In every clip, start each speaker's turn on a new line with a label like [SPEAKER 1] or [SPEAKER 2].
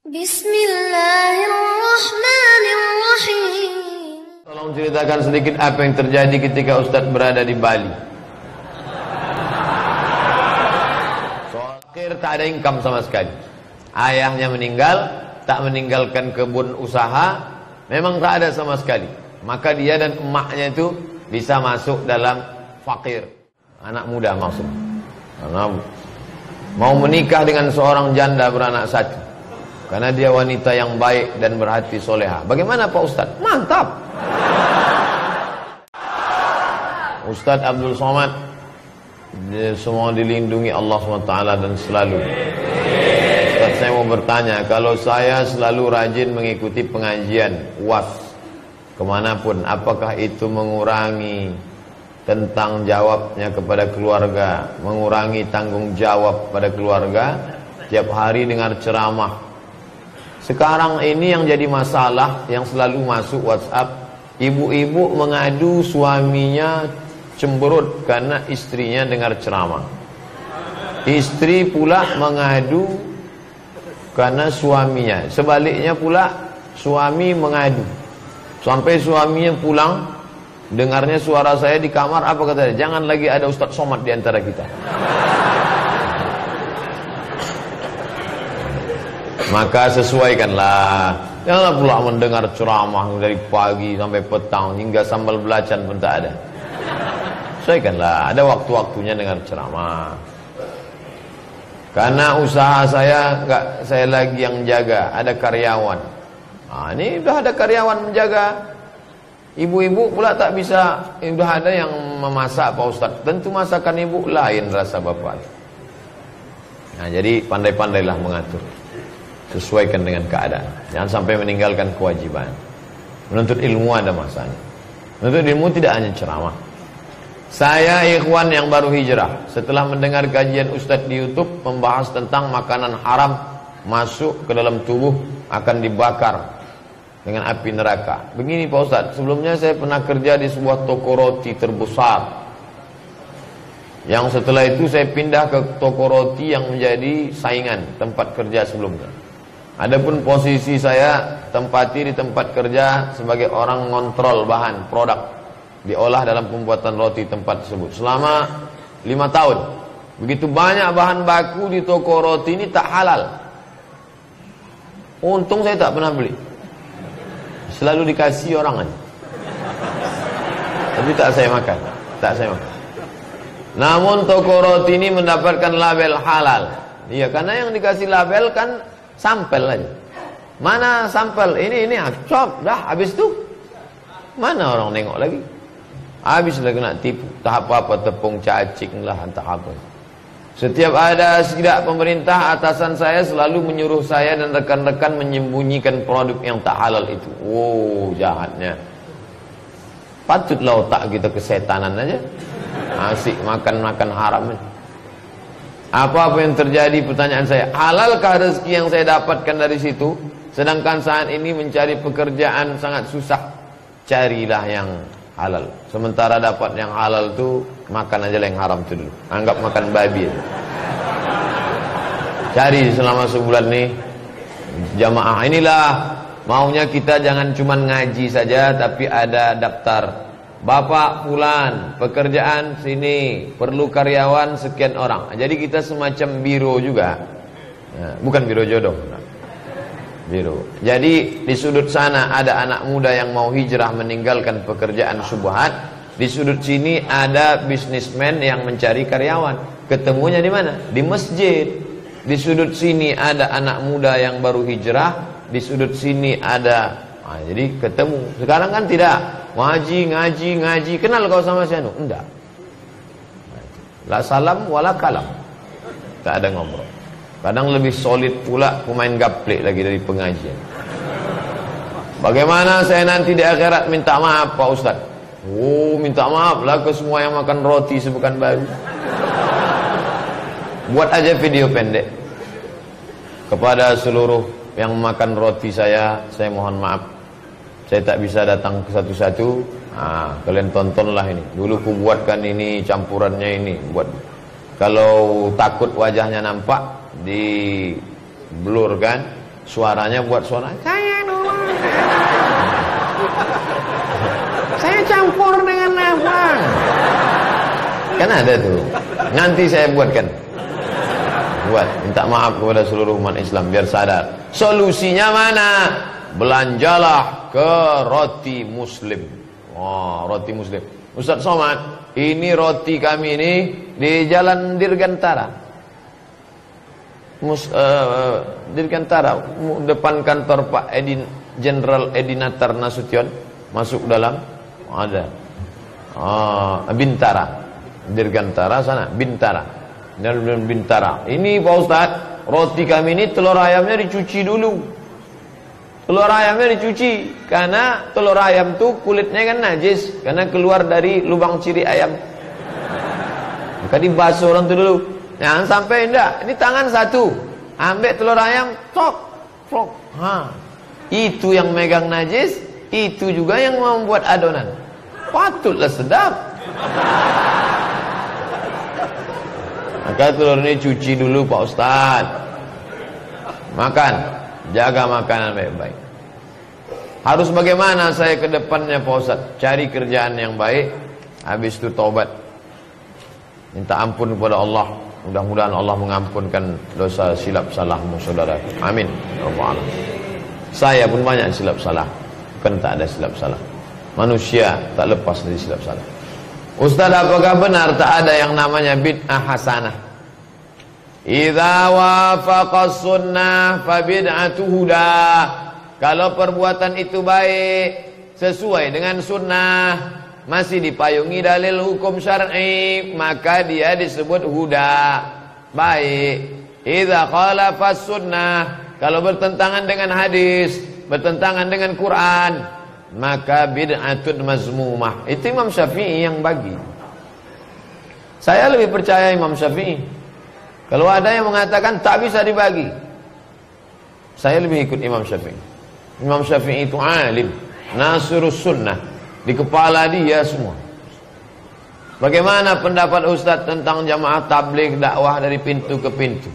[SPEAKER 1] Bismillahirrahmanirrahim.
[SPEAKER 2] Tolong ceritakan sedikit apa yang terjadi ketika Ustadz berada di Bali. Fakir, tak ada income sama sekali. Ayahnya meninggal, tak meninggalkan kebun usaha, memang tak ada sama sekali. Maka dia dan emaknya itu bisa masuk dalam fakir. Anak muda maksud. Karena mau menikah dengan seorang janda beranak satu. Karena dia wanita yang baik dan berhati soleha. Bagaimana Pak Ustadz? Mantap. Ustadz Abdul Somad, semua dilindungi Allah SWT dan selalu. Ustadz, saya mau bertanya, kalau saya selalu rajin mengikuti pengajian UAS kemanapun, apakah itu mengurangi tentang jawabnya kepada keluarga, mengurangi tanggung jawab pada keluarga? Tiap hari dengar ceramah. Sekarang ini yang jadi masalah, yang selalu masuk WhatsApp, ibu-ibu mengadu suaminya cemberut karena istrinya dengar ceramah. Istri pula mengadu karena suaminya. Sebaliknya pula suami mengadu. Sampai suaminya pulang, dengarnya suara saya di kamar, apa kata dia? Jangan lagi ada Ustadz Somad di antara kita. Maka sesuaikanlah. Janganlah pula mendengar ceramah dari pagi sampai petang, hingga sambal belacan pun tak ada. Sesuaikanlah, ada waktu-waktunya dengar ceramah. Karena usaha saya enggak saya lagi yang jaga, ada karyawan. Nah, ini udah ada karyawan menjaga. Ibu-ibu pula tak bisa, udah ada yang memasak Pak Ustadz. Tentu masakan ibu lain rasa bapak. Nah, jadi pandai-pandailah mengatur. Sesuaikan dengan keadaan. Jangan sampai meninggalkan kewajiban. Menuntut ilmu ada masanya. Menuntut ilmu tidak hanya ceramah. Saya ikhwan yang baru hijrah, setelah mendengar kajian Ustadz di YouTube membahas tentang makanan haram masuk ke dalam tubuh akan dibakar dengan api neraka. Begini Pak Ustadz, sebelumnya saya pernah kerja di sebuah toko roti terbesar. Yang setelah itu saya pindah ke toko roti yang menjadi saingan tempat kerja sebelumnya. Adapun posisi saya tempati di tempat kerja sebagai orang ngontrol bahan produk diolah dalam pembuatan roti tempat tersebut selama 5 tahun. Begitu banyak bahan baku di toko roti ini tak halal. Untung saya tak pernah beli. Selalu dikasih orang aja. Tapi tak saya makan. Tak saya makan. Namun toko roti ini mendapatkan label halal. Iya, karena yang dikasih label kan sampel aja. Mana sampel? Ini cop dah habis tu. Mana orang nengok lagi? Habis lagi nak tipu. Tak apa-apa tepung cacing lah, entah apa. Setiap ada sidak pemerintah, atasan saya selalu menyuruh saya dan rekan-rekan menyembunyikan produk yang tak halal itu. Oh, jahatnya. Patutlah otak kita kesetanan aja. Asik makan-makan haram. Apa yang terjadi? Pertanyaan saya, halalkah rezeki yang saya dapatkan dari situ? Sedangkan saat ini mencari pekerjaan sangat susah. Carilah yang halal. Sementara dapat yang halal tu, makan aja yang haram tu dulu. Anggap makan babi aja. Cari selama sebulan nih jamaah. Inilah maunya kita, jangan cuma ngaji saja, tapi ada daftar. Bapak fulan, pekerjaan sini, perlu karyawan sekian orang. Jadi kita semacam biro juga. Bukan biro jodoh. Biro. Jadi di sudut sana ada anak muda yang mau hijrah meninggalkan pekerjaan syubhat. Di sudut sini ada bisnismen yang mencari karyawan. Ketemunya di mana? Di masjid. Di sudut sini ada anak muda yang baru hijrah. Di sudut sini ada. Nah, jadi ketemu. Sekarang kan tidak. Ngaji. Kenal kau sama saya? Enggak. La salam wala kalam. Tak ada ngobrol. Kadang lebih solid pula pemain gaplek lagi dari pengajian. Bagaimana saya nanti di akhirat minta maaf Pak Ustaz? Oh, minta maaf lah ke semua yang makan roti sepekan baru. Buat aja video pendek. Kepada seluruh yang makan roti saya mohon maaf. Saya tak bisa datang ke satu-satu. Kalian tontonlah ini. Dulu ku buatkan ini, campurannya ini. Buat. Kalau takut wajahnya nampak, di blur kan, Suaranya buat suara, saya dulu. Saya campur dengan apa? Kan ada tuh. Nanti saya buatkan. Buat, minta maaf kepada seluruh umat Islam biar sadar. Solusinya mana? Belanjalah ke roti muslim. Oh, roti muslim. Ustaz Somad, ini roti kami ini di Jalan Dirgantara. Dirgantara, depan kantor Pak Jenderal Edinatar Nasution. Masuk dalam, ada. Bintara. Dirgantara sana, Bintara. Dan Bintara. Ini Pak Ustaz, roti kami ini telur ayamnya dicuci dulu. Telur ayamnya dicuci karena telur ayam tuh kulitnya kan najis karena keluar dari lubang ciri ayam. Maka dibasuh orang itu dulu. Jangan sampai enggak. Ini tangan satu, ambil telur ayam, tok, flok. Itu yang megang najis, itu juga yang membuat adonan. Patutlah sedap. Maka telur ini cuci dulu Pak Ustaz. Makan, jaga makanan baik-baik. Harus bagaimana saya ke depannya Pak Ustaz? Cari kerjaan yang baik, habis itu taubat. Minta ampun kepada Allah. Mudah-mudahan Allah mengampunkan dosa silap salahmu saudara. Amin. Saya pun banyak silap salah. Bukan tak ada silap salah. Manusia tak lepas dari silap salah. Ustaz, apakah benar tak ada yang namanya bid'ah hasanah? Idza wafaqa sunnah fa bid'atu huda. Kalau perbuatan itu baik, sesuai dengan sunnah, masih dipayungi dalil hukum syar'i, maka dia disebut huda, baik. Idza khalafa sunnah, kalau bertentangan dengan hadis, bertentangan dengan Quran, maka bid'atun mazmumah. Itu Imam Syafi'i yang bagi. Saya lebih percaya Imam Syafi'i. Kalau ada yang mengatakan tak bisa dibagi, saya lebih ikut Imam Syafi'i. Imam Syafi'i itu alim, nasirus sunnah, di kepala dia semua. Bagaimana pendapat Ustaz tentang jamaah tabligh dakwah dari pintu ke pintu?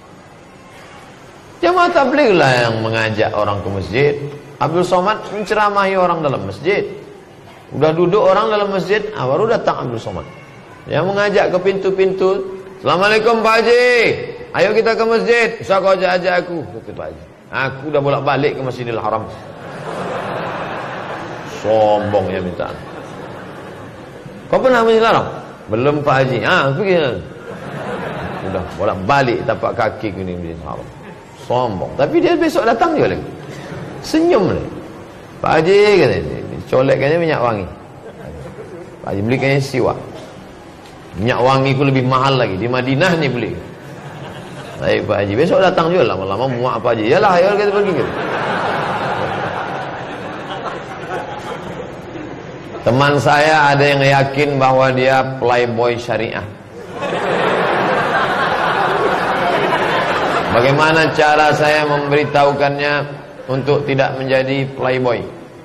[SPEAKER 2] Jamaah tabligh lah yang mengajak orang ke masjid. Abdul Somad menceramahi orang dalam masjid. Udah duduk orang dalam masjid, baru datang Abdul Somad. Yang mengajak ke pintu-pintu. Assalamualaikum Pak Haji, ayo kita ke masjid. Bisa kau ajak aku? Kata Pak Haji, aku udah bolak-balik ke Masjidil Haram. Sombongnya minta. Kau pernah Masjidil Haram? Belum Pak Haji. Pergi. Udah bolak-balik tapak kaki ke Masjidil Haram. Sombong. Tapi dia besok datang juga lagi. Senyum lagi. Pak Haji kata, colekkannya minyak wangi. Pak Haji belikannya siwak. Minyak wangi ku lebih mahal lagi. Di Madinah ni beli. Baik Pak Haji, besok datang juga lama-lama muak Pak Haji. Yalah, ayo kita pergi gitu. Teman saya ada yang yakin bahwa dia playboy syariah. Bagaimana cara saya memberitahukannya untuk tidak menjadi playboy?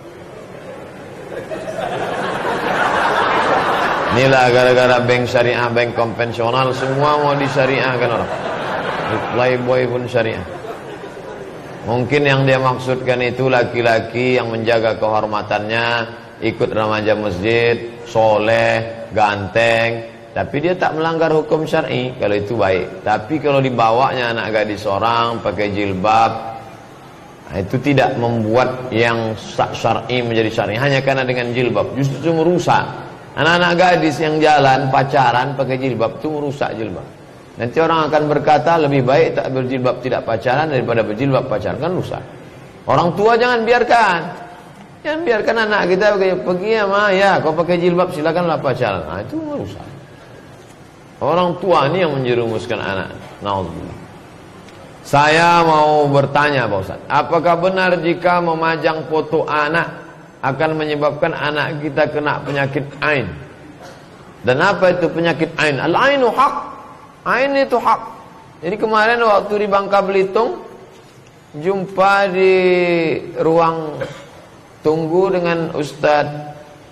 [SPEAKER 2] Inilah gara-gara bank syariah, bank konvensional semua mau disyariahkan orang. Playboy pun syariah. Mungkin yang dia maksudkan itu laki-laki yang menjaga kehormatannya, ikut remaja masjid, soleh, ganteng, tapi dia tak melanggar hukum syar'i. Kalau itu baik. Tapi kalau dibawanya anak gadis orang pakai jilbab, itu tidak membuat yang syar'i menjadi syar'i hanya karena dengan jilbab, justru merusak. Anak-anak gadis yang jalan pacaran pakai jilbab itu merusak jilbab. Nanti orang akan berkata lebih baik tak berjilbab tidak pacaran daripada berjilbab pacaran, kan rusak. Orang tua jangan biarkan. Jangan biarkan anak kita pergi ya kau pakai jilbab silakanlah pacaran. Itu merusak. Orang tua ini yang menjerumuskan anak. Naudzubillah. Saya mau bertanya Pak Ustaz, apakah benar jika memajang foto anak akan menyebabkan anak kita kena penyakit ain? Dan apa itu penyakit ain? Al-ainu haq. Ain itu hak. Jadi kemarin waktu di Bangka Belitung jumpa di ruang tunggu dengan Ustadz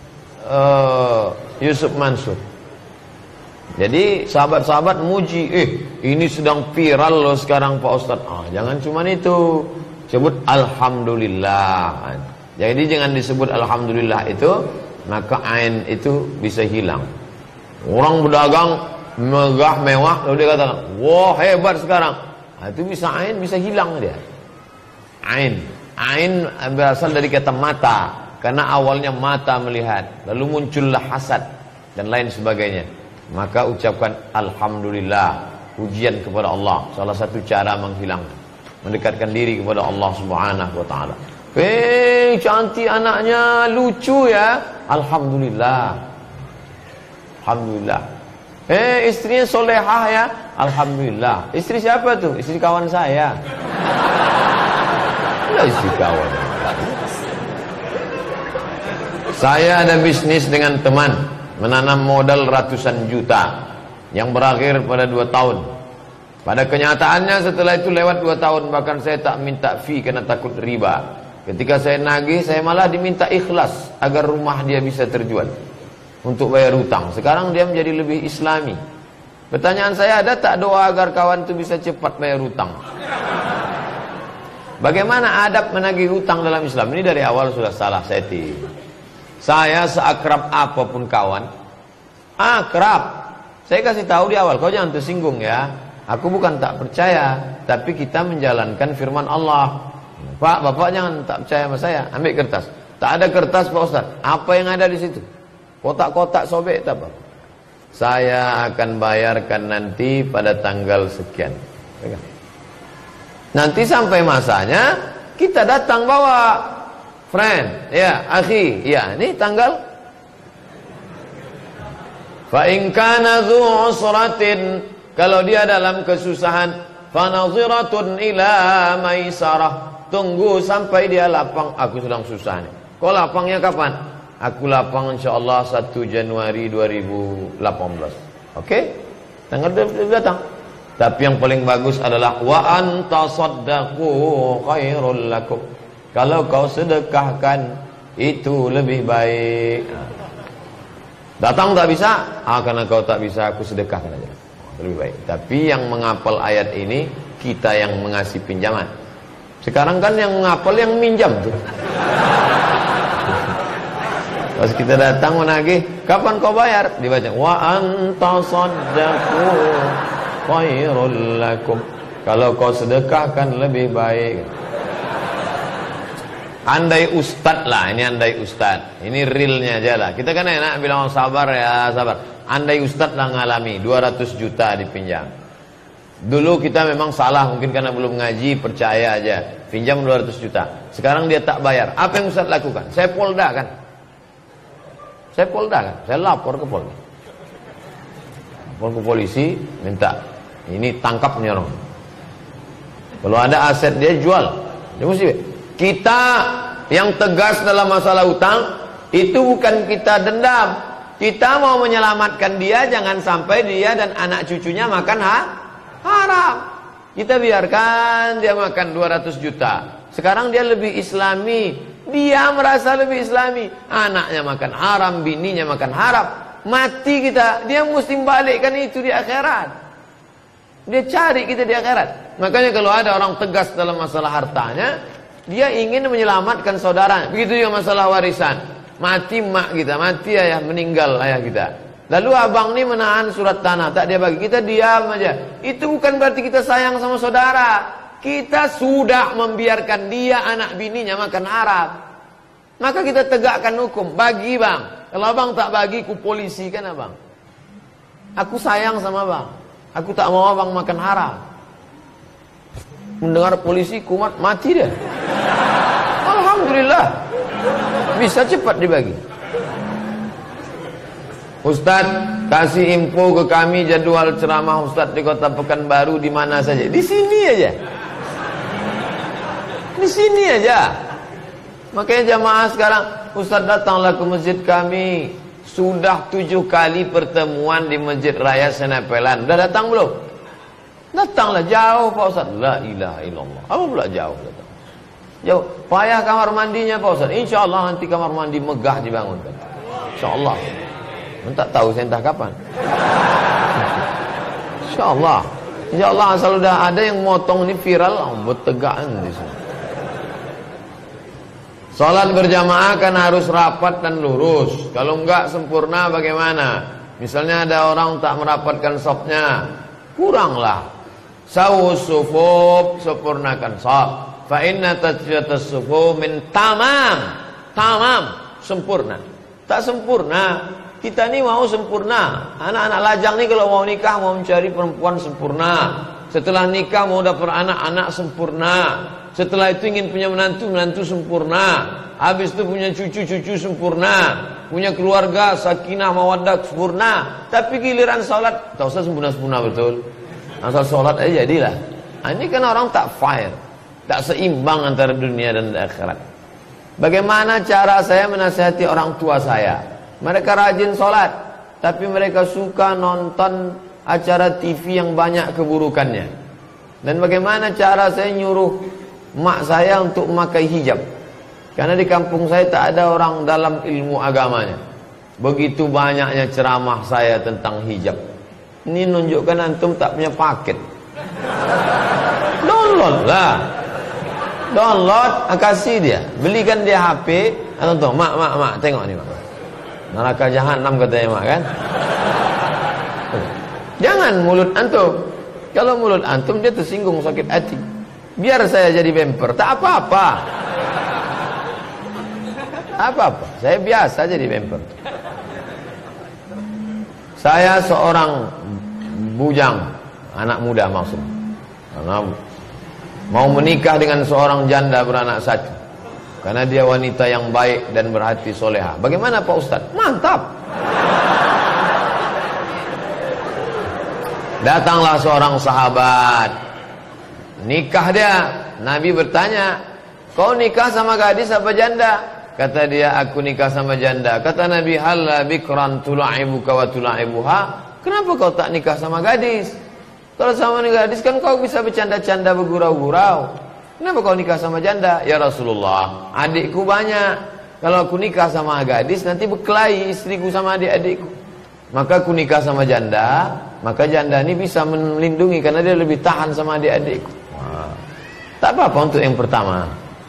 [SPEAKER 2] Yusuf Mansur. Jadi sahabat-sahabat muji, ini sedang viral loh sekarang Pak Ustadz. Jangan cuma itu. sebut alhamdulillah. Jadi jangan disebut alhamdulillah itu, maka ain itu bisa hilang. Orang berdagang megah mewah lalu dia katakan, wah hebat sekarang. Nah, itu bisa ain, bisa hilang dia. Ain berasal dari kata mata, karena awalnya mata melihat, lalu muncullah hasad dan lain sebagainya. Maka ucapkan alhamdulillah, pujian kepada Allah, salah satu cara menghilangkan, mendekatkan diri kepada Allah Subhanahu wa taala. Cantik anaknya, lucu ya, alhamdulillah. Alhamdulillah. Istrinya solehah ya, alhamdulillah. Istri siapa tuh? Istri kawan saya. Istri kawan. Saya ada bisnis dengan teman, menanam modal ratusan juta yang berakhir pada 2 tahun. Pada kenyataannya setelah itu lewat 2 tahun, bahkan saya tak minta fee karena takut riba. Ketika saya nagih, saya malah diminta ikhlas agar rumah dia bisa terjual untuk bayar hutang. Sekarang dia menjadi lebih islami. Pertanyaan saya, ada tak doa agar kawan itu bisa cepat bayar hutang? Bagaimana adab menagih hutang dalam Islam? Ini dari awal sudah salah setting. Saya seakrab apapun kawan, akrab, saya kasih tahu di awal, kau jangan tersinggung ya. Aku bukan tak percaya, tapi kita menjalankan firman Allah. Pak, bapak jangan tak percaya sama saya. Ambil kertas. Tak ada kertas Pak Ustaz. Apa yang ada di situ? Kotak-kotak sobek tak apa. Saya akan bayarkan nanti pada tanggal sekian. Nanti sampai masanya kita datang bawa friend, ya, akhi, ya, ini tanggal. Fa in kana dzu usratin, kalau dia dalam kesusahan, fa nadhiratun ila maisarah. Tunggu sampai dia lapang. Aku sedang susah nih. Kau lapangnya kapan? Aku lapang insyaallah 1 Januari 2018. Oke? Tanggal datang. Tapi yang paling bagus adalah wa anta saddaqu khairul lakum. Kalau kau sedekahkan itu lebih baik. Datang tak bisa? Karena kau tak bisa, aku sedekahkan aja. Lebih baik. Tapi yang menghafal ayat ini kita yang mengasih pinjaman. Sekarang kan yang ngapal yang minjam tuh. Pas kita datang menagih, kapan kau bayar? Dibaca wa anta saddaqu khairul lakum. Kalau kau sedekahkan lebih baik. Andai ustad lah, ini andai ustad. Ini realnya aja lah. Kita kan enak bilang sabar ya, sabar. Andai ustad lah ngalami 200 juta dipinjam. Dulu kita memang salah, mungkin karena belum ngaji, percaya aja. Pinjam 200 juta. Sekarang dia tak bayar. Apa yang Ustaz lakukan? Saya polda kan? Saya lapor ke polda. Lapor ke polisi, minta. Ini tangkap nih orang. Kalau ada aset dia jual. Dia mesti. Kita yang tegas dalam masalah utang, itu bukan kita dendam. Kita mau menyelamatkan dia, jangan sampai dia dan anak cucunya makan haram. Kita biarkan dia makan 200 juta. Sekarang dia lebih islami. Dia merasa lebih islami. Anaknya makan haram, bininya makan haram. Mati kita. Dia mesti balikkan itu di akhirat. Dia cari kita di akhirat. Makanya kalau ada orang tegas dalam masalah hartanya, dia ingin menyelamatkan saudaranya. Begitu juga masalah warisan. Mati mak kita, mati ayah, meninggal ayah kita. Lalu abang ini menahan surat tanah, tak dia bagi, kita diam aja. Itu bukan berarti kita sayang sama saudara. Kita sudah membiarkan dia, anak bininya makan haram. Maka kita tegakkan hukum, bagi bang. Kalau abang tak bagi, ku polisi kan abang. Aku sayang sama abang. Aku tak mau abang makan haram. Mendengar polisi kumat, mati dia. Alhamdulillah, bisa cepat dibagi. Ustaz, kasih info ke kami jadwal ceramah Ustaz di Kota Pekanbaru di mana saja. Di sini aja. Di sini aja. Makanya jamaah sekarang, Ustaz datanglah ke masjid kami. Sudah 7 kali pertemuan di Masjid Raya Senepelan. Udah datang belum? Datanglah, jauh Pak Ustaz. La ilaha illallah. Apa pula jauh datang? Jauh. Payah kamar mandinya Pak Ustaz. InsyaAllah nanti kamar mandi megah dibangunkan. InsyaAllah. Tak tahu saya entah kapan. InsyaAllah. InsyaAllah asal udah ada yang motong ini viral, bertegaan di sini. Salat berjamaah kan harus rapat dan lurus. Kalau enggak sempurna bagaimana? Misalnya ada orang tak merapatkan safnya, kuranglah. Sawus sufuf, sempurnakan saf. Fa inna tasfiyatas sufuf min tamam. Tamam, sempurna. Tak sempurna. Kita ni mau sempurna. Anak-anak lajang ni kalau mau nikah mau mencari perempuan sempurna. Setelah nikah mau dapat anak-anak sempurna. Setelah itu ingin punya menantu sempurna. Habis itu punya cucu sempurna. Punya keluarga sakinah mawaddah sempurna. Tapi giliran salat tak usah sempurna betul. Asal salat aja jadilah. Ini kan orang tak fair, tak seimbang antara dunia dan akhirat. Bagaimana cara saya menasihati orang tua saya? Mereka rajin salat, tapi mereka suka nonton acara TV yang banyak keburukannya. Dan bagaimana cara saya nyuruh mak saya untuk memakai hijab? Karena di kampung saya tak ada orang dalam ilmu agamanya. Begitu banyaknya ceramah saya tentang hijab. Ini nunjukkan antum tak punya paket. Download lah. Download, kasih dia. Belikan dia HP. Antum, mak, tengok ni mak. Neraka jahanam katanya mak kan. Jangan mulut antum. Kalau mulut antum dia tersinggung sakit hati. Biar saya jadi bemper, tak apa-apa. Apa-apa, saya biasa jadi bemper. Saya seorang bujang, anak muda maksudnya. Karena mau menikah dengan seorang janda beranak satu. Karena dia wanita yang baik dan berhati soleha. Bagaimana Pak Ustadz? Mantap. Datanglah seorang sahabat, nikah dia. Nabi bertanya, kau nikah sama gadis apa janda? Kata dia, aku nikah sama janda. Kata Nabi, halla bikran tula'ibuka wa tula'ibuha. Kenapa kau tak nikah sama gadis? Kalau sama gadis kan kau bisa bercanda-canda bergurau-gurau. Kenapa kau nikah sama janda? Ya Rasulullah, adikku banyak. Kalau aku nikah sama gadis nanti berkelahi istriku sama adik-adikku. Maka aku nikah sama janda. Maka janda ini bisa melindungi karena dia lebih tahan sama adik-adikku. Tak apa-apa untuk yang pertama.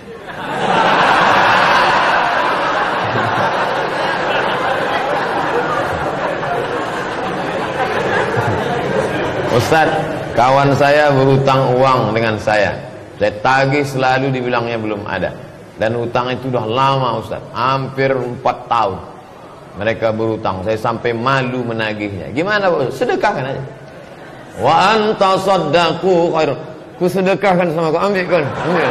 [SPEAKER 2] Ustaz, kawan saya berutang uang dengan saya. Saya tagih selalu dibilangnya belum ada. Dan utang itu udah lama Ustaz, hampir 4 tahun. Mereka berutang, saya sampai malu menagihnya. Gimana Pak? Sedekahkan aja. Wa anta saddaqu khair. Ku sedekahkan sama kau, ambil kan. Ambil.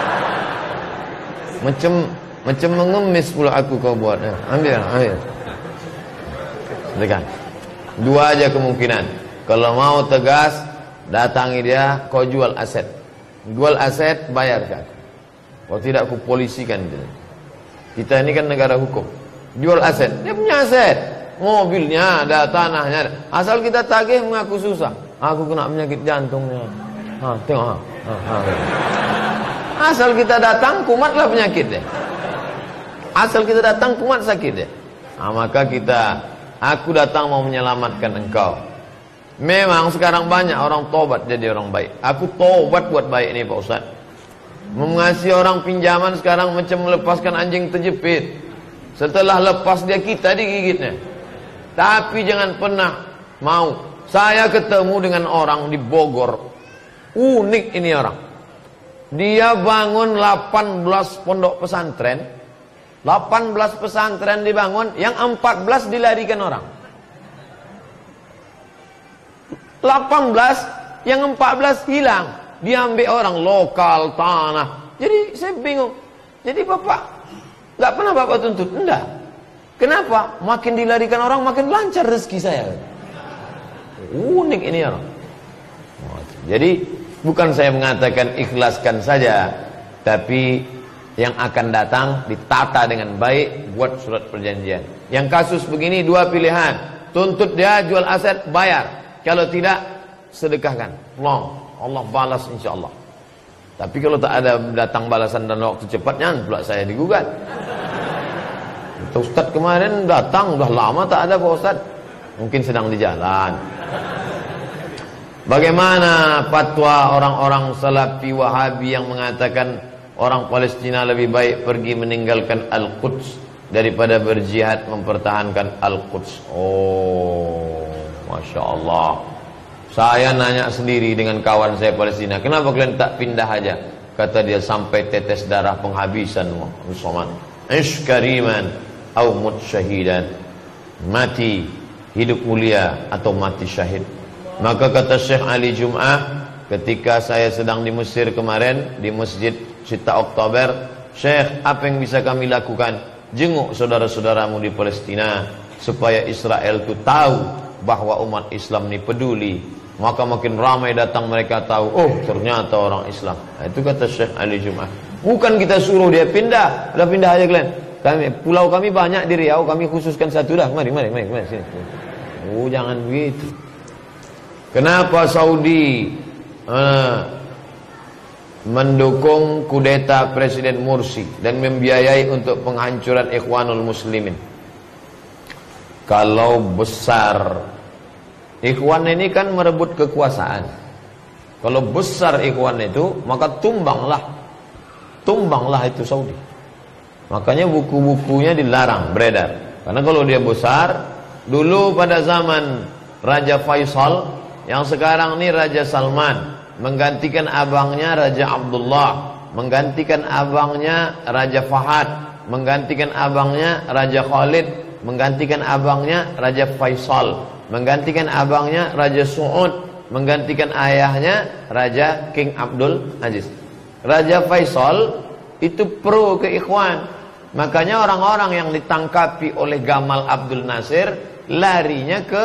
[SPEAKER 2] Macam mengemis pula aku kau buat. Ambil. Sedekah. Dua aja kemungkinan. Kalau mau tegas, datangi dia, kau jual aset. Jual aset, bayar ke aku. Kalau tidak, aku polisikan dia. Kita ini kan negara hukum. Jual aset, dia punya aset. Mobilnya ada, tanahnya ada. Asal kita tagih mengaku susah. Aku kena penyakit jantungnya. Tengok. Asal kita datang, kumatlah penyakit dia. Asal kita datang, kumat sakit dia. Maka aku datang mau menyelamatkan engkau. Memang sekarang banyak orang tobat jadi orang baik. Aku tobat buat baik ini Pak Ustaz. Mengasihi orang pinjaman sekarang macam melepaskan anjing terjepit. Setelah lepas dia kita digigitnya. Tapi jangan pernah mau. Saya ketemu dengan orang di Bogor. Unik ini orang. Dia bangun 18 pondok pesantren. 18 pesantren dibangun, yang 14 dilarikan orang. 18, yang 14 hilang, diambil orang lokal, tanah. Jadi saya bingung. Jadi Bapak nggak pernah Bapak tuntut? Enggak. Kenapa? Makin dilarikan orang makin lancar rezeki saya. Unik ini orang. Jadi bukan saya mengatakan ikhlaskan saja, tapi yang akan datang ditata dengan baik, buat surat perjanjian. Yang kasus begini dua pilihan, tuntut dia, jual aset, bayar. Kalau tidak, sedekahkan. Allah balas insyaAllah. Tapi kalau tak ada datang balasan dan waktu cepatnya, pula saya digugat. Ustaz kemarin datang, udah lama tak ada Pak Ustaz. Mungkin sedang di jalan. Bagaimana fatwa orang-orang Salafi Wahabi yang mengatakan orang Palestina lebih baik pergi meninggalkan Al-Quds daripada berjihad mempertahankan Al-Quds. Oh, Masya Allah. Saya nanya sendiri dengan kawan saya Palestina, kenapa kalian tak pindah aja? Kata dia, sampai tetes darah penghabisan. Muhammad ish kariman au mut syahidan, mati hidup mulia atau mati syahid. Maka kata Syekh Ali Jum'ah, ketika saya sedang di Mesir kemarin, di Masjid Sita Oktober, Syekh, apa yang bisa kami lakukan? Jenguk saudara-saudaramu di Palestina supaya Israel itu tahu bahwa umat Islam ini peduli. Maka makin ramai datang, mereka tahu, oh ternyata orang Islam. Nah, itu kata Syekh Ali Jum'ah. Bukan kita suruh dia pindah, udah pindah aja kalian. Pulau kami banyak di Riau, kami khususkan satu dah. Mari sini. Oh, jangan begitu. Kenapa Saudi mendukung kudeta Presiden Mursi dan membiayai untuk penghancuran Ikhwanul Muslimin? Kalau besar Ikhwan ini kan merebut kekuasaan. Kalau besar Ikhwan itu, maka tumbanglah itu Saudi. Makanya buku-bukunya dilarang beredar. Karena kalau dia besar, dulu pada zaman Raja Faisal, yang sekarang ini Raja Salman, menggantikan abangnya Raja Abdullah, menggantikan abangnya Raja Fahad, menggantikan abangnya Raja Khalid, menggantikan abangnya Raja Faisal, menggantikan abangnya Raja Su'ud, menggantikan ayahnya Raja King Abdul Aziz. Raja Faisal itu pro ke Ikhwan. Makanya orang-orang yang ditangkapi oleh Gamal Abdul Nasir lari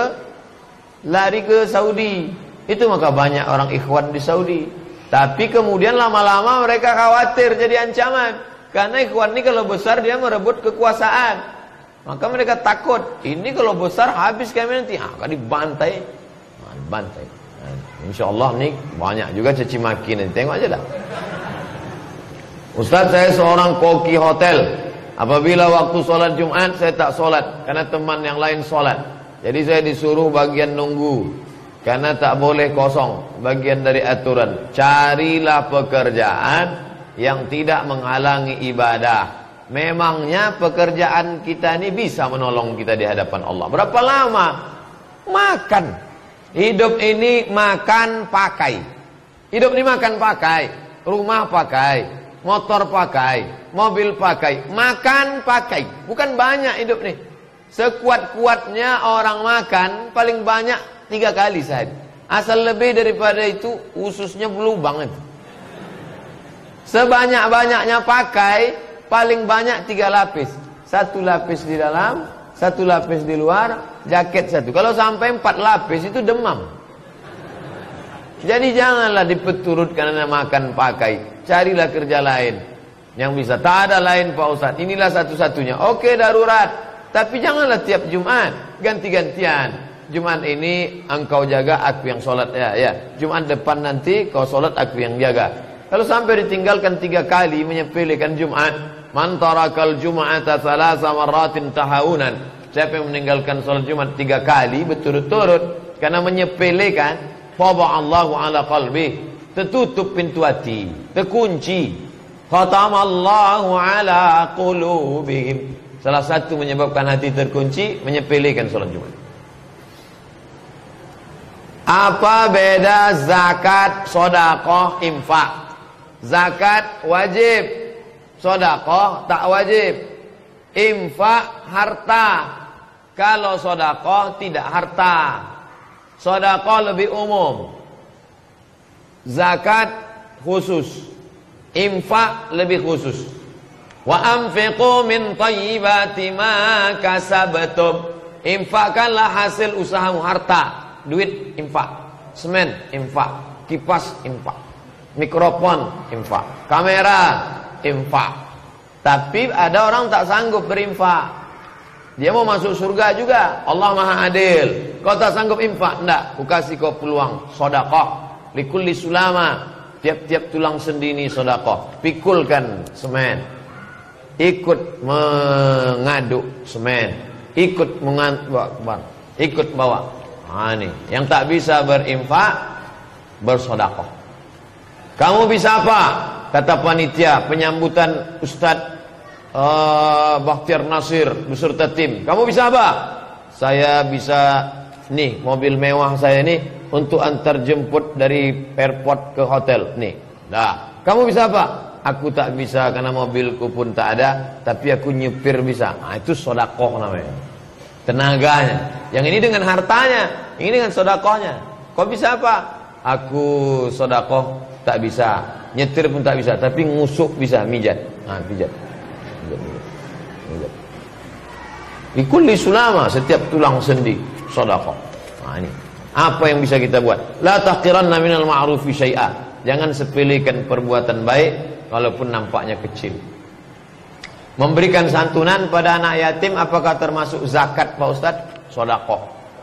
[SPEAKER 2] ke Saudi. Itu maka banyak orang Ikhwan di Saudi. Tapi kemudian lama-lama mereka khawatir jadi ancaman. Karena Ikhwan ini kalau besar dia merebut kekuasaan. Maka mereka takut, ini kalau besar habis kami nanti. Akan dibantai. Dibantai. Insya Allah nih banyak juga caci maki nanti. Tengok aja dah. Ustaz, saya seorang koki hotel. Apabila waktu sholat Jumat saya tak sholat karena teman yang lain sholat. Jadi saya disuruh bagian nunggu, karena tak boleh kosong, bagian dari aturan. Carilah pekerjaan yang tidak menghalangi ibadah. Memangnya pekerjaan kita ini bisa menolong kita di hadapan Allah. Berapa lama? Makan. Hidup ini makan pakai. Hidup ini makan pakai. Rumah pakai, motor pakai, mobil pakai, makan pakai. Bukan banyak hidup nih. Sekuat-kuatnya orang makan paling banyak 3 kali sehari. Asal lebih daripada itu ususnya berlubang itu. Sebanyak-banyaknya pakai paling banyak 3 lapis. 1 lapis di dalam, 1 lapis di luar, jaket 1. Kalau sampai 4 lapis itu demam. Jadi janganlah dipeturut karena makan pakai. Carilah kerja lain yang bisa. Tak ada lain Pak Ustaz. Inilah satu-satunya. Oke, darurat. Tapi janganlah tiap Jumat ganti-gantian. Jumat ini engkau jaga, aku yang sholat ya. Jumat depan nanti kau sholat, aku yang jaga. Kalau sampai ditinggalkan 3 kali menyepelekan Jumat, man tarakal jum'ata thalatha marratin tahawunan. Siapa yang meninggalkan sholat Jumat 3 kali berturut-turut karena menyepelekan, taba'allahu ala qalbi, tertutup pintu hati, terkunci. Khatamallahu ala qulubihim. Salah satu menyebabkan hati terkunci, menyepelekan sholat Jumat. Apa beda zakat, sedekah, infak? Zakat wajib, sedekah tak wajib. Infak harta. Kalau sedekah tidak harta. Sedekah lebih umum. Zakat khusus. Infak lebih khusus. Wa anfiqu min thayyibati ma kasabtum. Infakkanlah hasil usahamu, harta, duit infak, semen infak, kipas infak, mikrofon infak, kamera infak. Tapi ada orang tak sanggup berinfak. Dia mau masuk surga juga. Allah Maha Adil. Kau tak sanggup infak? Enggak, ku kasih kau peluang sedekah. Likulli sulama, tiap-tiap tulang sendi sedekah. Pikulkan semen. Ikut mengaduk semen, ikut ikut bawa. Ini yang tak bisa berinfak, bersedekah. Kamu bisa apa? kata panitia penyambutan Ustadz Bakhtiar Nasir beserta tim, kamu bisa apa? Saya bisa nih, mobil mewah saya nih untuk antar jemput dari airport ke hotel nih. Dah, kamu bisa apa? Aku tak bisa karena mobilku pun tak ada, tapi aku nyupir bisa. Nah, itu sodakoh namanya. Tenaganya. Yang ini dengan hartanya, yang ini dengan sodakohnya. Kau bisa apa? Aku sodakoh tak bisa, nyetir pun tak bisa, tapi ngusuk bisa, mijat. Nah, pijat. Likulli sulama, setiap tulang sendi sodakoh. Nah, ini apa yang bisa kita buat? La tahqiranna minal ma'rufi syai'a. Jangan sepelekan perbuatan baik walaupun nampaknya kecil. Memberikan santunan pada anak yatim apakah termasuk zakat Pak Ustaz? Sodakoh.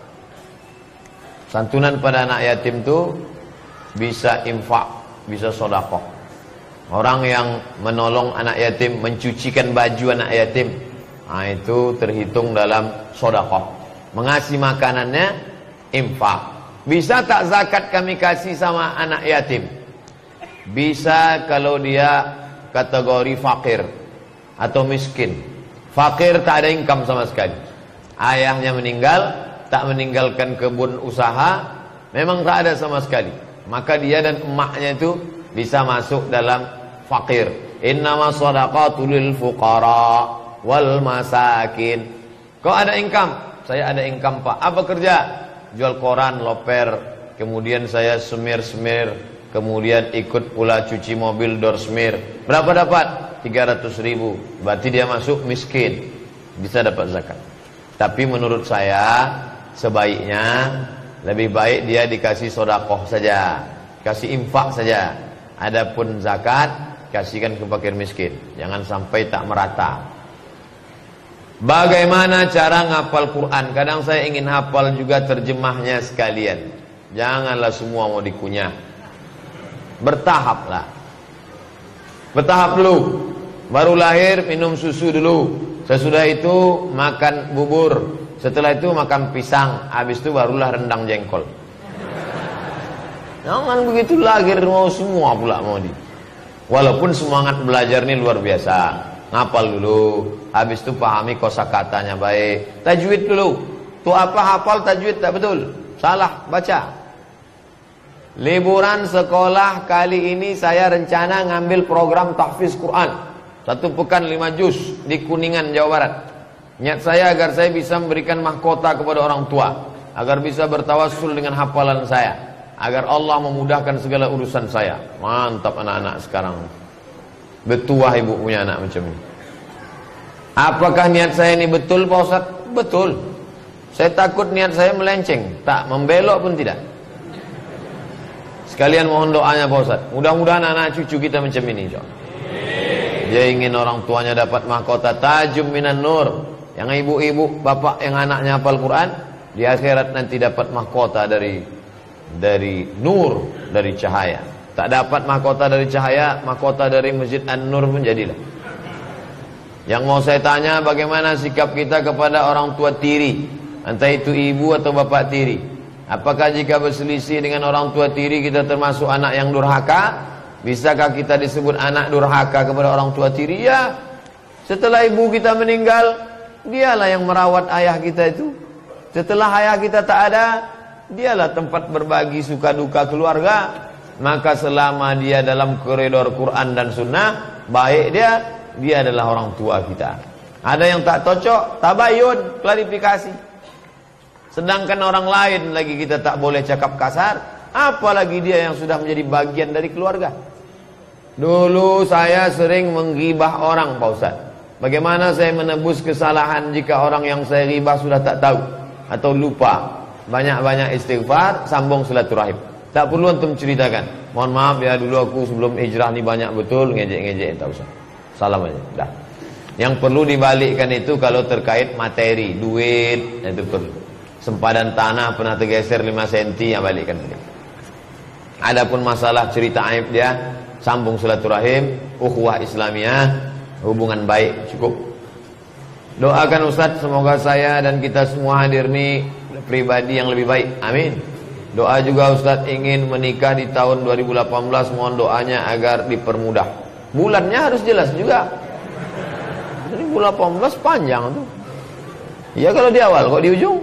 [SPEAKER 2] Santunan pada anak yatim itu bisa infak, bisa sodakoh. Orang yang menolong anak yatim, mencucikan baju anak yatim, nah itu terhitung dalam sodakoh. Mengasih makanannya, infak. Bisa tak zakat kami kasih sama anak yatim? Bisa kalau dia kategori fakir atau miskin. Fakir tak ada income sama sekali. Ayahnya meninggal, tak meninggalkan kebun usaha, memang tak ada sama sekali. Maka dia dan emaknya itu bisa masuk dalam fakir. Innamas shadaqatu lil fuqara wal masakin. Kau ada income? Saya ada income Pak. Apa kerja? Jual koran, loper. Kemudian saya semir-semir. Kemudian ikut pula cuci mobil door smear. Berapa dapat? 300.000. Berarti dia masuk miskin, bisa dapat zakat. Tapi menurut saya sebaiknya lebih baik dia dikasih sodakoh saja, kasih infak saja. Adapun zakat kasihkan ke fakir miskin. Jangan sampai tak merata. Bagaimana cara ngapal Quran? Kadang saya ingin hafal juga terjemahnya sekalian. Janganlah semua mau dikunyah. Bertahaplah. Bertahap dulu. Baru lahir minum susu dulu. Sesudah itu makan bubur. Setelah itu makan pisang. Habis itu barulah rendang jengkol. Jangan begitu lahir mau semua pula mau di. Walaupun semangat belajar ini luar biasa. Ngapal dulu. Habis itu pahami kosakatanya baik. Tajwid dulu. Tuh apa hafal tajwid tak betul. Salah baca. Liburan sekolah kali ini saya rencana ngambil program tahfiz Quran 1 pekan 5 juz di Kuningan, Jawa Barat. Niat saya agar saya bisa memberikan mahkota kepada orang tua, agar bisa bertawassul dengan hafalan saya, agar Allah memudahkan segala urusan saya. Mantap anak-anak sekarang. Betuah ibu punya anak macam ini. Apakah niat saya ini betul Pak Ustaz? Betul. Saya takut niat saya melenceng, tak membelok pun tidak. Sekalian mohon doanya Pak Ustaz. Mudah-mudahan anak cucu kita macam ini, Jok. Dia ingin orang tuanya dapat mahkota tajum minan nur. Yang ibu-ibu, bapak yang anaknya hafal Quran, di akhirat nanti dapat mahkota dari nur, dari cahaya. Tak dapat mahkota dari cahaya, mahkota dari Masjid An-Nur pun jadilah. Yang mau saya tanya, bagaimana sikap kita kepada orang tua tiri, entah itu ibu atau bapak tiri? Apakah jika berselisih dengan orang tua tiri kita termasuk anak yang durhaka? Bisakah kita disebut anak durhaka kepada orang tua tiri? Ya. Setelah ibu kita meninggal, dialah yang merawat ayah kita itu. Setelah ayah kita tak ada, dialah tempat berbagi suka duka keluarga. Maka selama dia dalam koridor Quran dan Sunnah, baik dia adalah orang tua kita. Ada yang tak cocok, tabayun, klarifikasi. Sedangkan orang lain lagi kita tak boleh cakap kasar, apalagi dia yang sudah menjadi bagian dari keluarga. Dulu saya sering menggibah orang Pak Ustaz. Bagaimana saya menebus kesalahan jika orang yang saya gibah sudah tak tahu atau lupa? Banyak-banyak istighfar, sambung silaturahim. Tak perlu antum ceritakan. Mohon maaf ya, dulu aku sebelum hijrah ni banyak betul ngejek-ngejek, tak usah. Salam aja, dah. Yang perlu dibalikkan itu kalau terkait materi, duit, itu perlu. Sempadan tanah pernah tergeser 5 cm, yang balikkan. Adapun masalah cerita aib dia, sambung silaturahim, ukhuwah Islamiyah, hubungan baik, cukup. Doakan Ustaz, semoga saya dan kita semua hadir ni pribadi yang lebih baik. Amin. Doa juga Ustadz ingin menikah di tahun 2018, mohon doanya agar dipermudah. Bulannya harus jelas juga. 2018 panjang tuh. Ya kalau di awal, kok di ujung?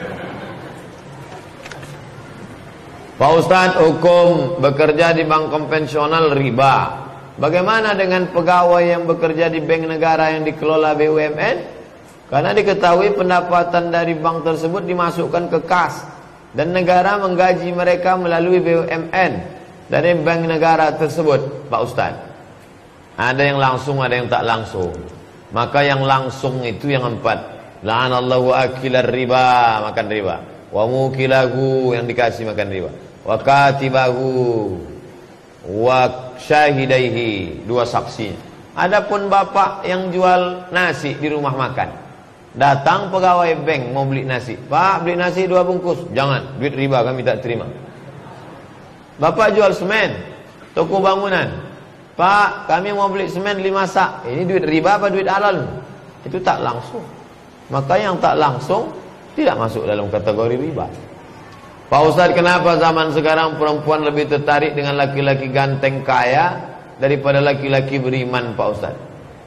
[SPEAKER 2] Pak Ustadz, hukum bekerja di bank konvensional riba. Bagaimana dengan pegawai yang bekerja di bank negara yang dikelola BUMN? Karena diketahui pendapatan dari bank tersebut dimasukkan ke kas, dan negara menggaji mereka melalui BUMN dari bank negara tersebut. Pak Ustadz, ada yang langsung, ada yang tak langsung. Maka yang langsung itu yang 4. La'anallahu akilar riba, makan riba. Wa mukilahu, yang dikasih makan riba. Wa katibahu wa syahidaihi, 2 saksinya. Adapun bapak yang jual nasi di rumah makan, datang pegawai bank mau beli nasi. Pak, beli nasi 2 bungkus. Jangan, duit riba kami tak terima. Bapak jual semen, toko bangunan. Pak, kami mau beli semen 5 sak. Ini duit riba apa duit halal? Itu tak langsung. Maka yang tak langsung tidak masuk dalam kategori riba. Pak Ustadz, kenapa zaman sekarang perempuan lebih tertarik dengan laki-laki ganteng kaya daripada laki-laki beriman, Pak Ustadz?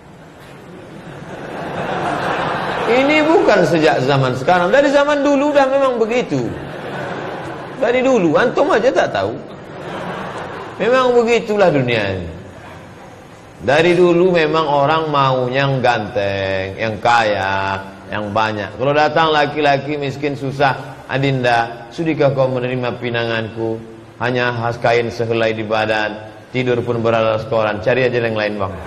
[SPEAKER 2] Ini bukan sejak zaman sekarang, dari zaman dulu dah memang begitu. Dari dulu, antum aja tak tahu. Memang begitulah dunia ini. Dari dulu memang orang maunya yang ganteng, yang kaya, yang banyak. Kalau datang laki-laki miskin susah, adinda, sudikah kau menerima pinanganku? Hanya kain sehelai di badan, tidur pun beralas koran. Cari aja yang lain bang.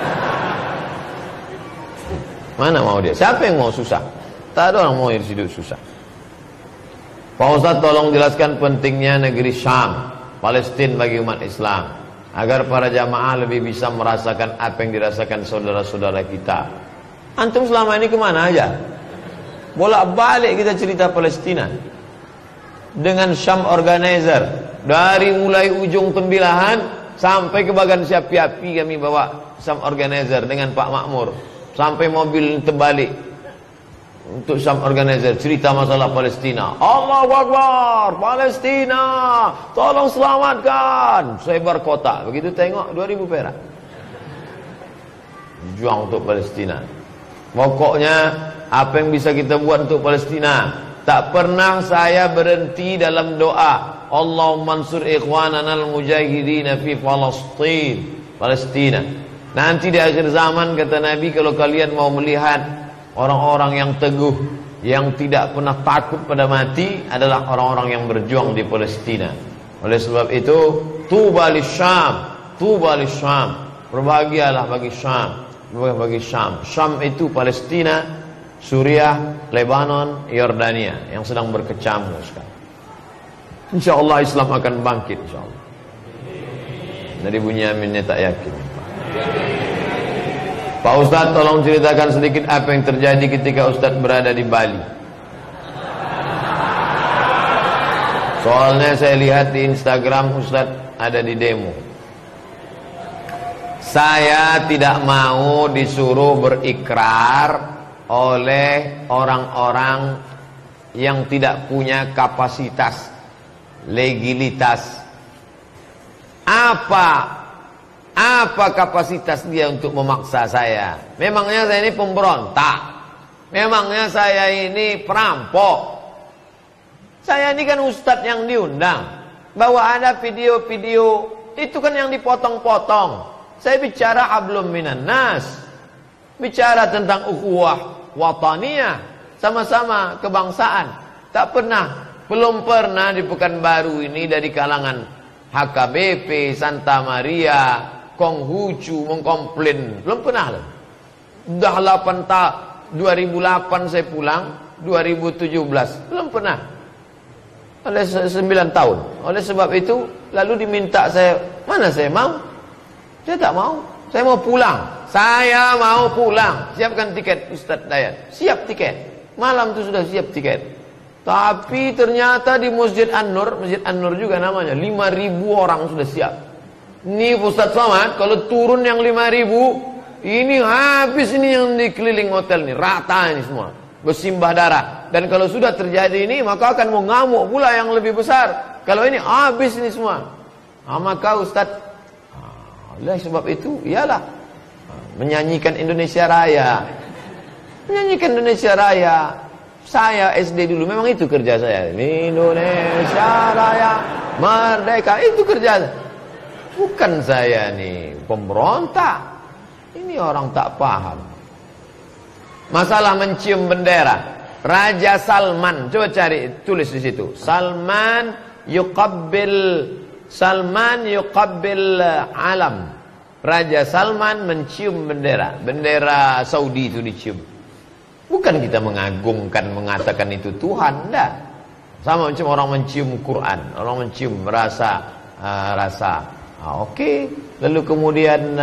[SPEAKER 2] Mana mau dia? Siapa yang mau susah? Tak ada orang mau hidup susah. Pak Ustadz, tolong jelaskan pentingnya negeri Syam, Palestina bagi umat Islam, agar para jamaah lebih bisa merasakan apa yang dirasakan saudara-saudara kita. Antum selama ini kemana aja? Bolak-balik kita cerita Palestina dengan Syam Organizer. Dari mulai ujung Tembilahan sampai ke Bagan Siapi-api kami bawa Syam Organizer dengan Pak Makmur. Sampai mobil terbalik untuk Syam Organizer, cerita masalah Palestina. Allahu Akbar, Palestina, tolong selamatkan. Sebar kota, begitu tengok 2000 perak. Juang untuk Palestina. Pokoknya apa yang bisa kita buat untuk Palestina. Tak pernah saya berhenti dalam doa. Allahumma ansur ikhwanana al-mujahidina fi Palestina. Nanti di akhir zaman kata Nabi, kalau kalian mau melihat orang-orang yang teguh, yang tidak pernah takut pada mati, adalah orang-orang yang berjuang di Palestina. Oleh sebab itu, tuba lisyam, tuba lisyam, berbahagialah bagi Syam, bagi Syam. Syam itu Palestina, Suriah, Lebanon, Yordania yang sedang berkecamuk sekarang. InsyaAllah Islam akan bangkit, insyaAllah. Dari Bunyaminnya tak yakin. Pak Ustadz, tolong ceritakan sedikit apa yang terjadi ketika Ustadz berada di Bali. Soalnya saya lihat di Instagram Ustadz ada di demo. Saya tidak mau disuruh berikrar oleh orang-orang yang tidak punya kapasitas, legalitas. Apa kapasitas dia untuk memaksa saya? Memangnya saya ini pemberontak? Memangnya saya ini perampok? Saya ini kan ustadz yang diundang. Bahwa ada video-video, itu kan yang dipotong-potong. Saya bicara hablum minan nas. Bicara tentang ukhuwah wataniyah, sama-sama kebangsaan. Belum pernah di Pekanbaru ini dari kalangan HKBP, Santa Maria, Konghucu mengkomplain. Belum pernah loh. Dah 2008 saya pulang, 2017 belum pernah. Oleh 9 tahun. Oleh sebab itu lalu diminta saya, mana saya mau? Saya tak mau. Saya mau pulang. Saya mau pulang. Siapkan tiket Ustadz Dayat. Siap tiket. Malam itu sudah siap tiket. Tapi ternyata di Masjid An-Nur juga namanya, 5.000 orang sudah siap. Ini Ustadz Somad, kalau turun yang 5.000, ini habis ini yang dikeliling hotel nih, rata ini semua. bersimbah darah. Dan kalau sudah terjadi ini, maka akan mengamuk pula yang lebih besar. Kalau ini habis ini semua. Maka Ustaz, oleh sebab itu ialah menyanyikan Indonesia Raya. Menyanyikan Indonesia Raya. Saya SD dulu memang itu kerja saya. Indonesia Raya merdeka, itu kerja saya. Bukan saya nih pemberontak. Ini orang tak paham. Masalah mencium bendera. Raja Salman, coba cari, tulis di situ. Salman yuqabbil alam. Raja Salman mencium bendera. Bendera Saudi itu dicium. Bukan kita mengagungkan, mengatakan itu Tuhan, enggak. Sama macam orang mencium Quran, orang mencium rasa. Oke. Lalu kemudian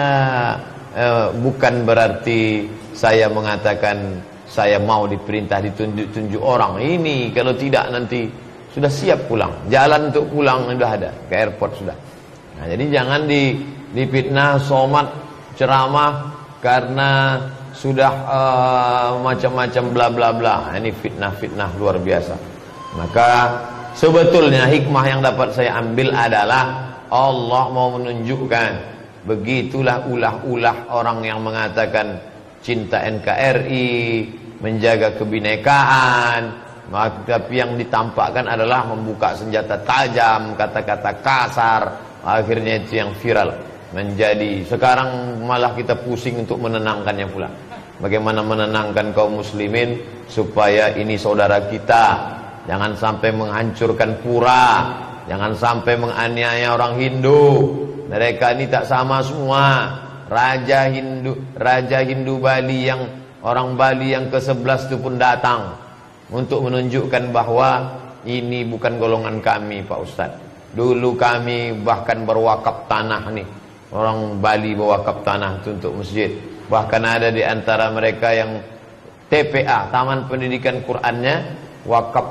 [SPEAKER 2] bukan berarti saya mengatakan saya mau diperintah ditunjuk-tunjuk orang. Ini kalau tidak nanti sudah siap pulang. Jalan untuk pulang sudah ada, ke airport sudah. Nah, jadi jangan difitnah, somat, ceramah karena sudah macam-macam bla bla bla. Ini fitnah-fitnah luar biasa. Maka sebetulnya hikmah yang dapat saya ambil adalah Allah mau menunjukkan, begitulah ulah-ulah orang yang mengatakan cinta NKRI, menjaga kebinekaan, tapi yang ditampakkan adalah membuka senjata tajam, kata-kata kasar. Akhirnya itu yang viral menjadi. Sekarang malah kita pusing untuk menenangkannya pula. Bagaimana menenangkan kaum muslimin supaya ini saudara kita, jangan sampai menghancurkan pura, jangan sampai menganiaya orang Hindu. Mereka ini tak sama semua. Raja Hindu Bali, yang orang Bali yang ke-11 itu pun datang untuk menunjukkan bahwa ini bukan golongan kami, Pak Ustadz. Dulu kami bahkan berwakaf tanah nih. Orang Bali berwakaf tanah itu untuk masjid. Bahkan ada di antara mereka yang TPA, Taman Pendidikan Qurannya, wakaf,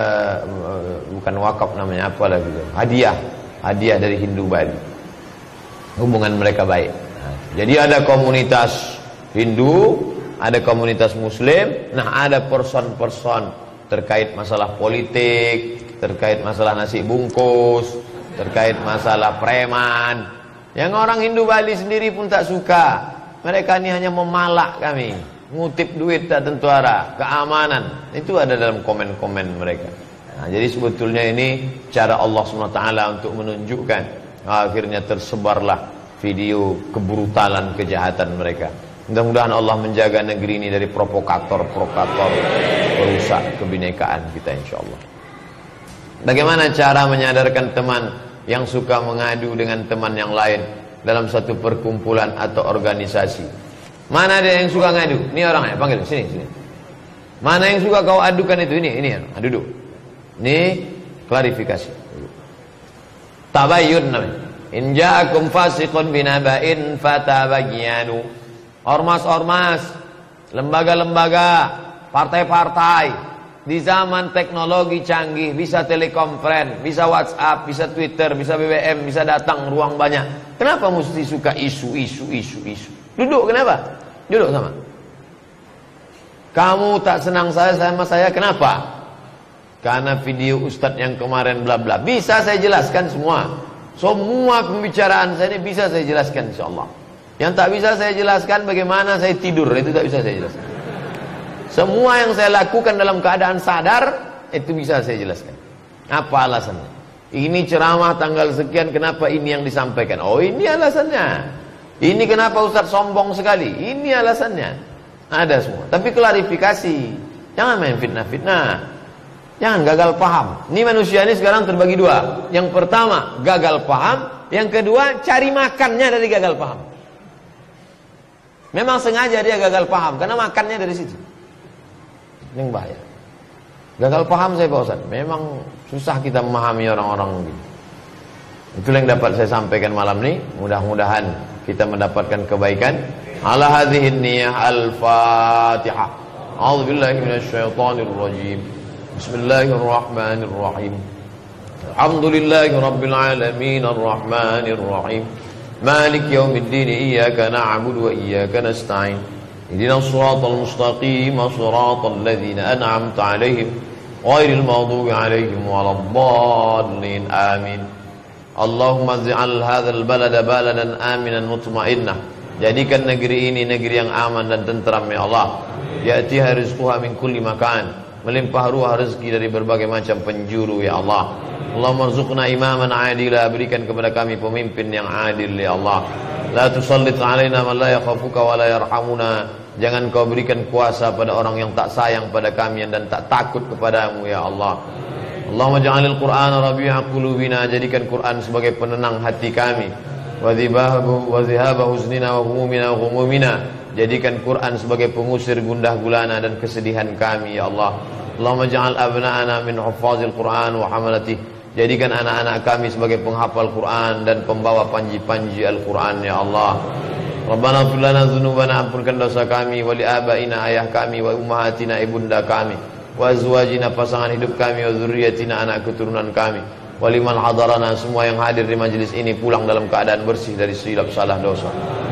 [SPEAKER 2] bukan wakaf namanya, apa lagi itu? Hadiah dari Hindu Bali. Hubungan mereka baik. Nah, jadi ada komunitas Hindu, ada komunitas Muslim. Nah, ada person-person terkait masalah politik, terkait masalah nasi bungkus, terkait masalah preman. Yang orang Hindu Bali sendiri pun tak suka. Mereka ini hanya memalak kami, ngutip duit tak tentu arah, keamanan. Itu ada dalam komen-komen mereka. Nah, jadi sebetulnya ini cara Allah SWT untuk menunjukkan. Akhirnya tersebarlah video kebrutalan, kejahatan mereka. Mudah-mudahan Allah menjaga negeri ini dari provokator-provokator perusak kebinekaan kita, insyaallah. Bagaimana cara menyadarkan teman yang suka mengadu dengan teman yang lain dalam satu perkumpulan atau organisasi? Mana ada yang suka ngadu? Ini orangnya, panggil sini. Mana yang suka kau adukan itu? Ini duduk. Ini klarifikasi. Tabayyun namanya. In ja'akum fasiqun binaba'in fatabayyanu. Ormas-ormas, lembaga-lembaga, partai-partai di zaman teknologi canggih, bisa telekonferen, bisa WhatsApp, bisa Twitter, bisa BBM, bisa datang ruang banyak. Kenapa mesti suka isu? Duduk, kenapa? Duduk sama. Kamu tak senang sama saya, kenapa? Karena video Ustadz yang kemarin bla bla. Bisa saya jelaskan semua. Semua pembicaraan saya ini bisa saya jelaskan, insyaallah. Yang tak bisa saya jelaskan bagaimana saya tidur, itu tak bisa saya jelaskan. Semua yang saya lakukan dalam keadaan sadar, itu bisa saya jelaskan. Apa alasannya? Ini ceramah tanggal sekian, kenapa ini yang disampaikan? Oh, ini alasannya. Ini kenapa Ustadz sombong sekali? Ini alasannya. Ada semua. Tapi klarifikasi. Jangan main fitnah-fitnah. Jangan gagal paham. Ini manusia ini sekarang terbagi dua. Yang pertama, gagal paham. Yang kedua, cari makannya dari gagal paham. Memang sengaja dia gagal paham, karena makannya dari situ. Yang bahaya. Gagal paham saya Pak Ustaz. Memang susah kita memahami orang-orang begini. Itulah yang dapat saya sampaikan malam ini. Mudah-mudahan kita mendapatkan kebaikan. Ala hadhihi niyah al-Fatihah. A'udzubillahi minasyaitonir rajim. Bismillahirrahmanirrahim. Alhamdulillahi rabbil alamin arrahmanir rahim. Malik yaumiddin, iyyaka na'budu wa iyyaka nasta'in. ihdinas siratal mustaqim siratal ladzina an'amta 'alaihim ghairil maghdubi 'alaihim waladdallin. Amin. Allahumma ij'al hadzal balada baladan aminan mutmainnah. Jadikan negeri ini negeri yang aman dan tentram ya Allah. Ya'tiha rizquha min kulli makan. Melimpah ruah rezeki dari berbagai macam penjuru ya Allah. Allahumma rzuqna imaman adila. Berikan kepada kami pemimpin yang adil ya Allah. La tusallit alaina man la yakhafuka wa la yarhamuna. Jangan kau berikan kuasa pada orang yang tak sayang pada kami dan tak takut kepadamu ya Allah. Allahumma ja'alil Qur'ana rabi'a qulubina. Jadikan Quran sebagai penenang hati kami. Wa dhihaba huznina wa humumina wa humumina. Jadikan Quran sebagai pengusir gundah gulana dan kesedihan kami ya Allah. Allahumma ja'al abna'ana min huffazil Qur'an wa hamalatih. Jadikan anak-anak kami sebagai penghafal Quran dan pembawa panji-panji Al-Quran ya Allah. Rabbana ighfir lana dzunubana. Ampunkan dosa kami, wa li abaina, ayah kami, wa ummahatina, ibunda kami, wa azwajina, pasangan hidup kami, wa dzurriyyatina, anak keturunan kami, wa liman hadarana, semua yang hadir di majelis ini pulang dalam keadaan bersih dari silap salah dosa.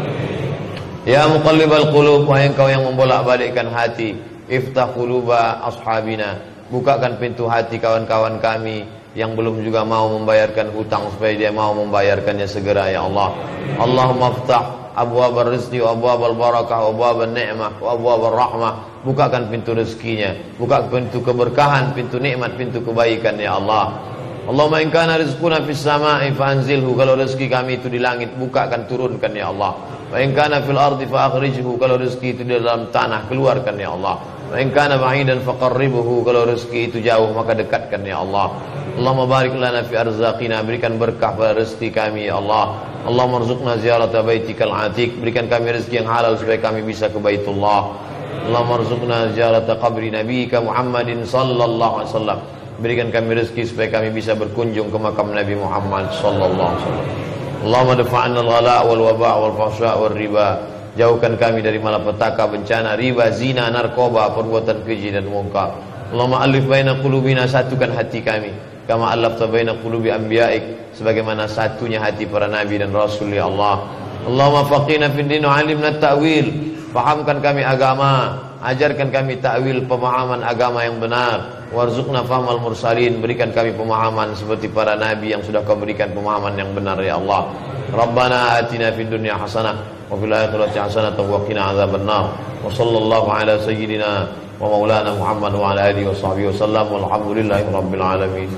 [SPEAKER 2] Ya muqallibal qulub, wahai engkau yang membolak-balikkan hati, iftah quluba ashabina, bukakan pintu hati kawan-kawan kami yang belum juga mau membayarkan hutang supaya dia mau membayarkannya segera ya Allah. Allahumma iftah abwabar rizqi wa abwabal barakah wa abwaban ni'mah wa abwabar rahmah. Bukakan pintu rezekinya, buka pintu keberkahan, pintu nikmat, pintu kebaikan ya Allah. Allahumma in kana rizquna fis sama'i fanzilhu. Kalau rezeki kami itu di langit, bukakan, turunkan ya Allah. Wa in kana fil ardi fa akhrijhu. Kalau rezeki itu di dalam tanah, keluarkan ya Allah. Wa in kana ba'idan faqarribhu. Kalau rezeki itu jauh, maka dekatkan ya Allah. Allahumma barik lana fi arzaqina. Berikan berkah pada rezeki kami ya Allah. Allahumma rzuqna ziyarata baitikal atiq. Berikan kami rezeki yang halal supaya kami bisa ke Baitullah. Allahumma rzuqna ziyarata qabri nabiyyika Muhammadin sallallahu alaihi wasallam. Berikan kami rezeki supaya kami bisa berkunjung ke makam Nabi Muhammad sallallahu alaihi wasallam. Allahumma dafa'na al-ghala' wal waba' wal fahsya' wal riba. Jauhkan kami dari malapetaka, bencana, riba, zina, narkoba, perbuatan keji dan mungkar. Allahumma alif baina qulubina. Satukan hati kami kama alafta baina qulubi anbiya'ik, sebagaimana satunya hati para nabi dan rasul ya Allah. Allahumma faqihna fid din wa 'allimna at-ta'wil. Fahamkan kami agama, ajarkan kami ta'wil, pemahaman agama yang benar. Warzuqna fahmal mursalin. Berikan kami pemahaman seperti para nabi yang sudah kau berikan pemahaman yang benar ya Allah. Rabbana atina fid dunya hasanah wa fil akhirati hasanah wa qina adzabannar. Wa sallallahu ala sayyidina wa maulana Muhammad wa ala alihi wa sahbihi wasallam. Walhamdulillahi rabbil alamin.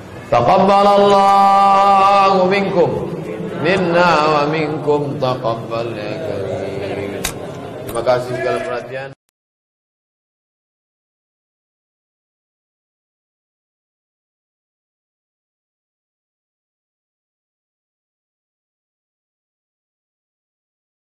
[SPEAKER 2] Taqabbalallahu minkum minna wa minkum taqabbal ya karim. Terima kasih segala perhatian.